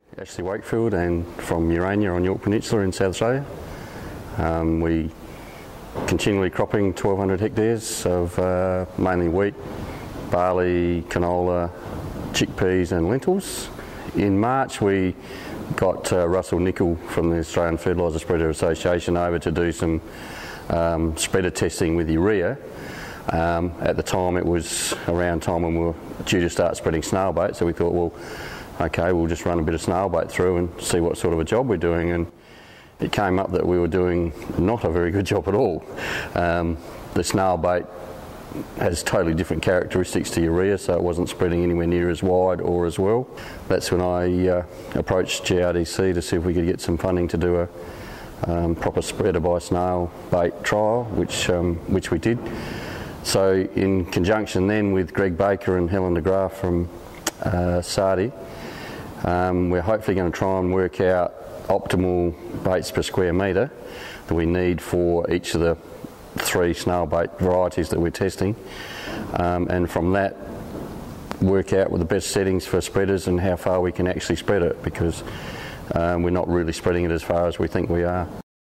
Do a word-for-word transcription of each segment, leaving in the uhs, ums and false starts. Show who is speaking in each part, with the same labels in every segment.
Speaker 1: Ashley Wakefield, and from Urania on Yorke Peninsula in South Australia. Um, we continually cropping twelve hundred hectares of uh, mainly wheat, barley, canola, chickpeas and lentils. In March we got uh, Russell Nicol from the Australian Fertiliser Spreader Association over to do some um, spreader testing with urea. Um, at the time it was around time when we were due to start spreading snail bait, so we thought, well, okay, we'll just run a bit of snail bait through and see what sort of a job we're doing. And it came up that we were doing not a very good job at all. Um, the snail bait has totally different characteristics to urea, so it wasn't spreading anywhere near as wide or as well. That's when I uh, approached G R D C to see if we could get some funding to do a um, proper spreader by snail bait trial, which, um, which we did. So in conjunction then with Greg Baker and Helen de Graaf from uh, Sardi, Um, we're hopefully going to try and work out optimal baits per square metre that we need for each of the three snail bait varieties that we're testing, um, and from that work out with the best settings for spreaders and how far we can actually spread it, because um, we're not really spreading it as far as we think we are.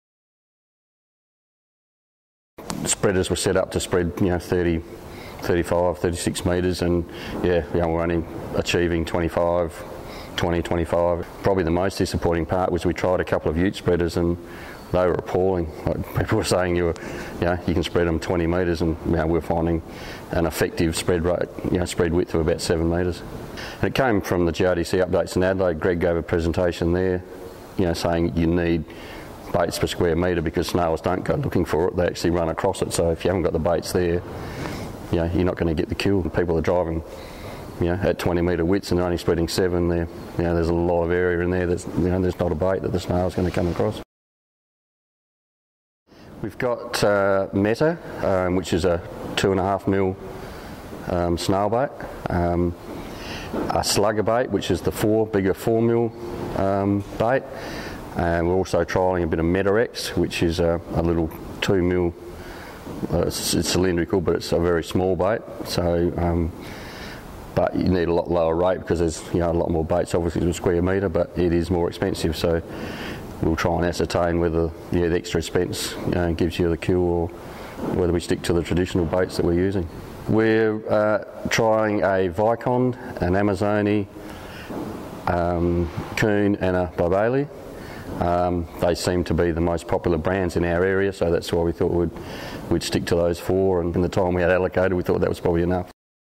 Speaker 1: Spreaders were set up to spread, you know, thirty, thirty-five, thirty-six metres, and yeah, you know, we're only achieving twenty-five, twenty, twenty-five. Probably the most disappointing part was we tried a couple of ute spreaders and they were appalling. Like, people were saying you were, you know, you can spread them twenty metres, and you know, we're finding an effective spread rate, you know, spread width of about seven metres. And it came from the G R D C updates in Adelaide. Greg gave a presentation there, you know, saying you need baits per square metre because snails don't go looking for it; they actually run across it. So if you haven't got the baits there, you know, you're not going to get the kill. People are driving, you know, at twenty metre widths and they're only spreading seven. There, you know, there's a lot of area in there. There's, you know, there's not a bait that the snail's going to come across. We've got uh, Meta, um, which is a two and a half mil um, snail bait. Um, a slugger bait, which is the four bigger four mil um, bait, and we're also trialling a bit of Meta-X, which is a, a little two mil. Uh, it's, it's cylindrical, but it's a very small bait. So. Um, But you need a lot lower rate because there's, you know, a lot more baits obviously to a square metre, but it is more expensive. So we'll try and ascertain whether, yeah, the extra expense, you know, gives you the kill, or whether we stick to the traditional baits that we're using. We're uh, trying a Vicon, an Amazoni, um, Coon and a Bobali. Um, they seem to be the most popular brands in our area, so that's why we thought we'd, we'd stick to those four, and in the time we had allocated we thought that was probably enough.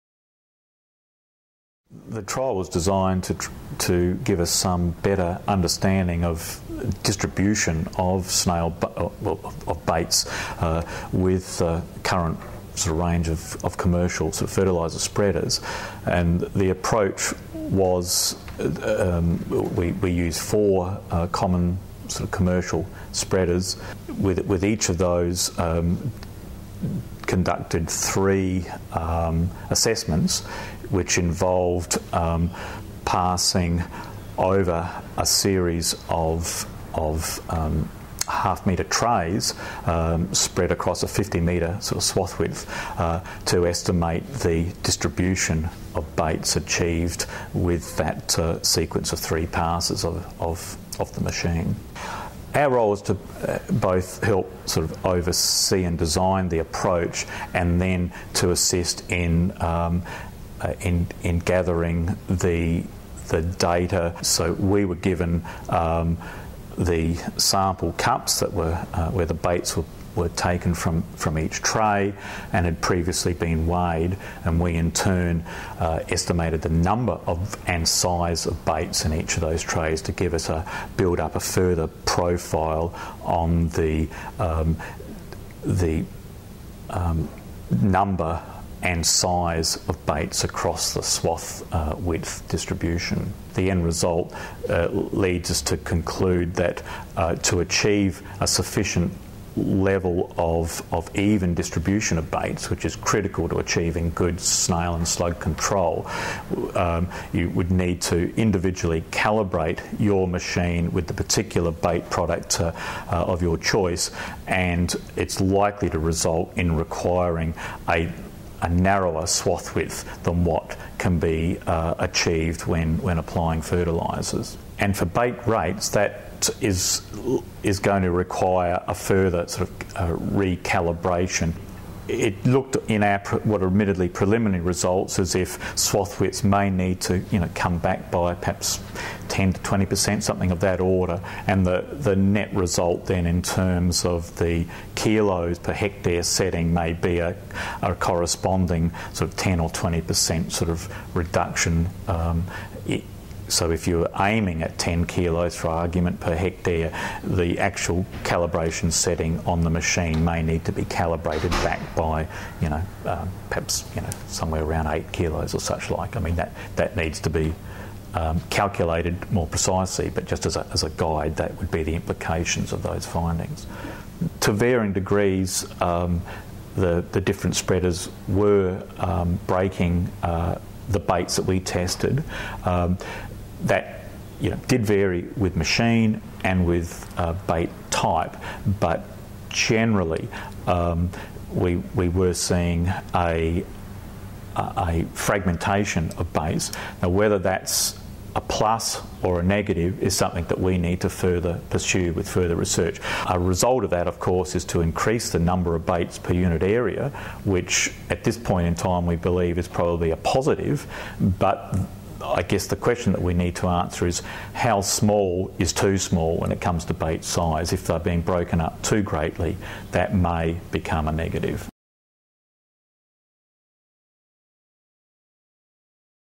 Speaker 2: The trial was designed to tr to give us some better understanding of distribution of snail well, of baits uh, with uh, current sort of range of, of commercial sort of fertiliser spreaders, and the approach was um, we we use four uh, common sort of commercial spreaders. With with each of those. Um, conducted three um, assessments which involved um, passing over a series of, of um, half metre trays um, spread across a fifty metre sort of swath width uh, to estimate the distribution of baits achieved with that uh, sequence of three passes of, of, of the machine. Our role is to uh, both help sort of oversee and design the approach, and then to assist in um, uh, in in gathering the the data. So we were given um, the sample cups that were uh, where the baits were. were taken from, from each tray and had previously been weighed, and we in turn uh, estimated the number of and size of baits in each of those trays to give us a build up a further profile on the um, the um, number and size of baits across the swath uh, width distribution. The end result uh, leads us to conclude that uh, to achieve a sufficient level of, of even distribution of baits, which is critical to achieving good snail and slug control, um, you would need to individually calibrate your machine with the particular bait product uh, uh, of your choice, and it's likely to result in requiring a a narrower swath width than what can be uh, achieved when, when applying fertilisers. And for bait rates, that is is going to require a further sort of uh, recalibration. It looked in our what are admittedly preliminary results as if swath widths may need to you know come back by perhaps ten to twenty percent, something of that order, and the, the net result then in terms of the kilos per hectare setting may be a, a corresponding sort of ten or twenty percent sort of reduction. Um, it, So if you're aiming at ten kilos for argument per hectare, the actual calibration setting on the machine may need to be calibrated back by, you know, um, perhaps you know somewhere around eight kilos or such like. I mean that that needs to be um, calculated more precisely, but just as a, as a guide, that would be the implications of those findings. To varying degrees, um, the the different spreaders were um, breaking uh, the baits that we tested. Um, That you know did vary with machine and with uh, bait type, but generally um, we we were seeing a a fragmentation of baits. Now, whether that's a plus or a negative is something that we need to further pursue with further research. A result of that, of course, is to increase the number of baits per unit area, which at this point in time we believe is probably a positive, but I guess the question that we need to answer is how small is too small when it comes to bait size. If they're being broken up too greatly, that may become a negative.